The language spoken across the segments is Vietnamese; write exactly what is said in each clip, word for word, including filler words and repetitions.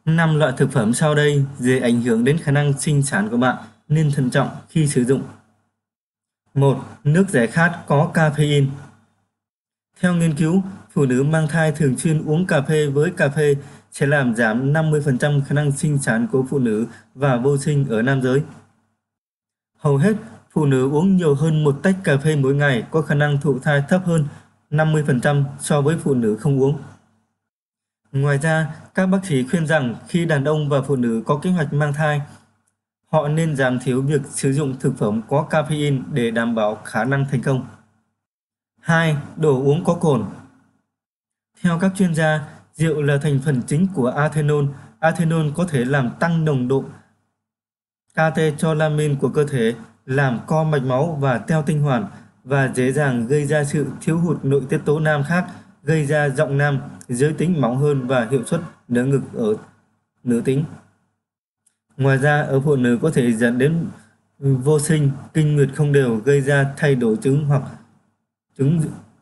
Năm loại thực phẩm sau đây dễ ảnh hưởng đến khả năng sinh sản của bạn, nên thận trọng khi sử dụng. một. Nước giải khát có caffeine. Theo nghiên cứu, phụ nữ mang thai thường xuyên uống cà phê với cà phê sẽ làm giảm năm mươi phần trăm khả năng sinh sản của phụ nữ và vô sinh ở nam giới. Hầu hết, phụ nữ uống nhiều hơn một tách cà phê mỗi ngày có khả năng thụ thai thấp hơn năm mươi phần trăm so với phụ nữ không uống. Ngoài ra, các bác sĩ khuyên rằng khi đàn ông và phụ nữ có kế hoạch mang thai, họ nên giảm thiểu việc sử dụng thực phẩm có caffeine để đảm bảo khả năng thành công. hai. Đồ uống có cồn. Theo các chuyên gia, rượu là thành phần chính của ethanol. Ethanol có thể làm tăng nồng độ catecholamine của cơ thể, làm co mạch máu và teo tinh hoàn, và dễ dàng gây ra sự thiếu hụt nội tiết tố nam khác, gây ra giọng nam, giới tính mỏng hơn và hiệu suất nở ngực ở nữ tính. Ngoài ra, ở phụ nữ có thể dẫn đến vô sinh, kinh nguyệt không đều, gây ra thay đổi trứng hoặc trứng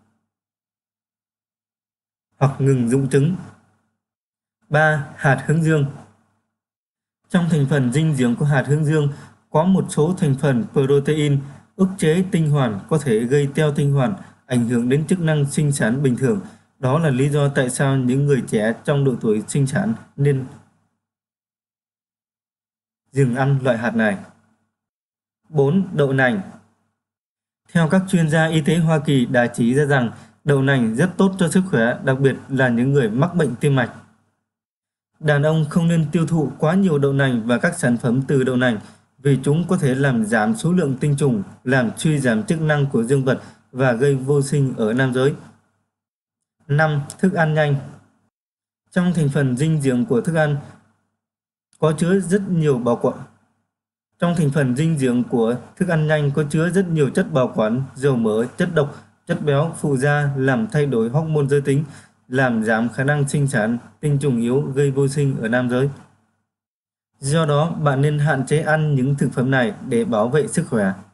hoặc ngừng dụng trứng. ba. Hạt hướng dương. Trong thành phần dinh dưỡng của hạt hướng dương có một số thành phần protein ức chế tinh hoàn có thể gây teo tinh hoàn, ảnh hưởng đến chức năng sinh sản bình thường. Đó là lý do tại sao những người trẻ trong độ tuổi sinh sản nên dừng ăn loại hạt này. bốn. Đậu nành. Theo các chuyên gia y tế Hoa Kỳ đã chỉ ra rằng đậu nành rất tốt cho sức khỏe, đặc biệt là những người mắc bệnh tim mạch. Đàn ông không nên tiêu thụ quá nhiều đậu nành và các sản phẩm từ đậu nành vì chúng có thể làm giảm số lượng tinh trùng, làm suy giảm chức năng của dương vật và gây vô sinh ở nam giới. năm. Thức ăn nhanh. Trong thành phần dinh dưỡng của thức ăn có chứa rất nhiều bảo quản. Trong thành phần dinh dưỡng của thức ăn nhanh có chứa rất nhiều chất bảo quản, dầu mỡ, chất độc, chất béo phụ gia làm thay đổi hormone giới tính, làm giảm khả năng sinh sản, tinh trùng yếu, gây vô sinh ở nam giới. Do đó, bạn nên hạn chế ăn những thực phẩm này để bảo vệ sức khỏe.